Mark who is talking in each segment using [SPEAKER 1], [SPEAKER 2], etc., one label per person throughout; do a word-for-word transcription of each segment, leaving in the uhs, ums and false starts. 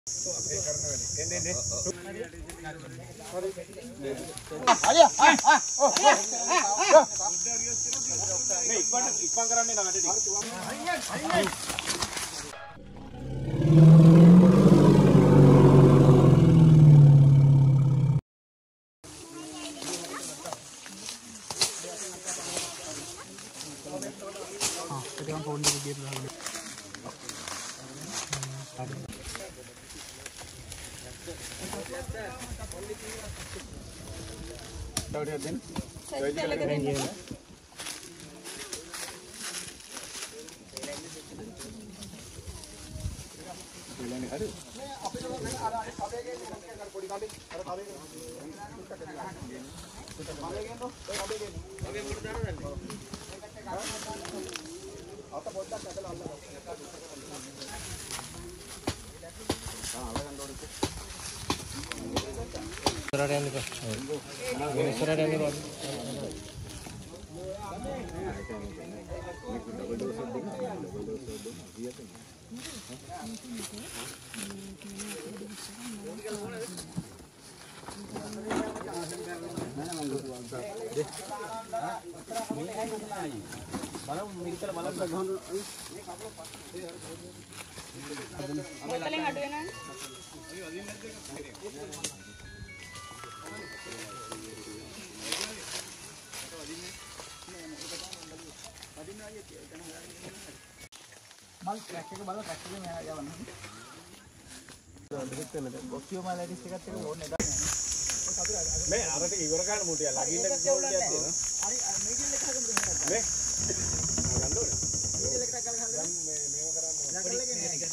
[SPEAKER 1] මේ අරට ඉවර ගන්න මුටිය ලගින්න කිව්වොත් තියෙනවා. හරි මේකෙන් එක හදමු මේ. ගන්න ඕනේ. මේකෙන් එක ගල් ගන්න. මේ මේව කරන්න. ලකල් එකේ නෑ.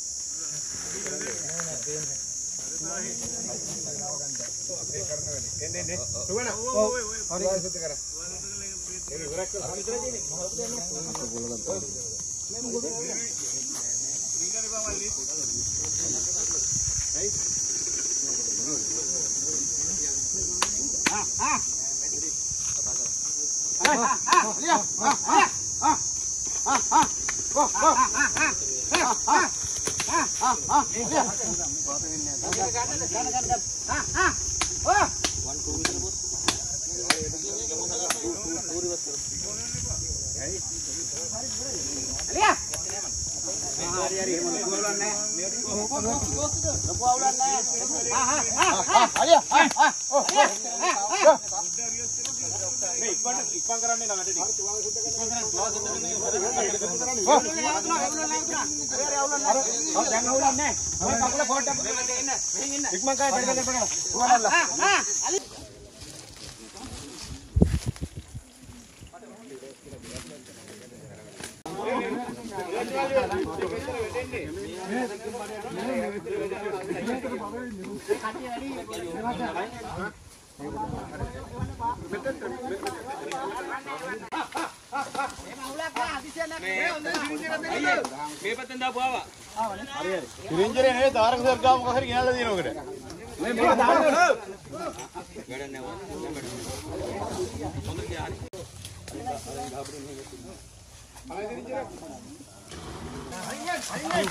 [SPEAKER 1] ඒ කරන වැඩි. එන්නේ එන්නේ. සුවන. ඔව් ඔව් ඔව්. හරි ආයෙත් කර. ඒක ඉවරක් කරලා විතර දෙන්නේ. මොකද දෙන්නේ? බෝල ගන්න. මේ මොකද? රිංගනේ බවල්ලි. හයි. Ah, ah. Ah, ah, lihat. Ah, ah. Ah. Ah, ah. Go, go. Ah, ah. Ah, ah. Ah, ah. Lihat. Ah, ah. Oh. One two meter bos. Lihat. Hari hari bulan nih. Bulan nih. Ah, ah. Ah, lihat. Ah, ah. Oh. මේ ඉක්මනට ඉක්මන් කරන්නේ නැහැ වැඩේ. හරි තුවාල සුද්ධ කරන්න. තුවාල සුද්ධ කරන්නේ. ඔව්. දැන් අවුලක් නැහැ. ඔය කකුල ෆෝට් එක එන්න. මෙහෙන් එන්න. ඉක්මන් කරලා දෙන්න දෙන්න කරලා. තුවාලල්ලා. ආ ආ. අලි. මේ පැත්තෙන් දාපු ආවා. ආවනේ. හරි හරි. සිරින්ජරේ නේ තාරක සර් ගාව මොකක් හරි ගෙනල්ලා දිනන ඔකට. මේ මේක දාන්න ඕන. වැඩක් නෑ ඔය. හොඳට ගියා හරි. ආයි සිරින්ජරේ. අයියන් අයියන්.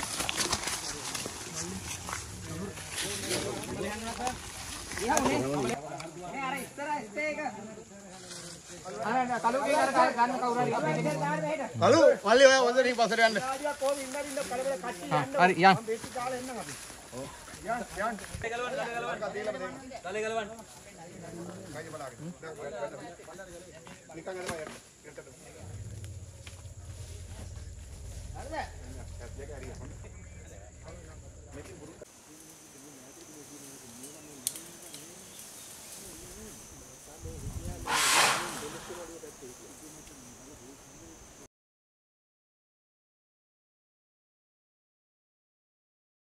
[SPEAKER 1] මේ අර ඉස්සර ස්ටේ එක. අර කලු කියන අර ගන්න කවුරු හරි අපේ ගෙදර දාන්න මෙහෙට. කලු මල්ලි ඔය හොඳට පස්සට යන්න. ආදියා කොහොම ඉන්න ඉන්න කලබල කට්ටි යන්න. හරි යන්. බේසි කාලේ එන්නම් අපි. ඔව්. යන් යන්. තලේ ගලවන්න තලේ ගලවන්න. තලේ ගලවන්න. කයි බලාගෙන. නිකන් යනවා යන්න.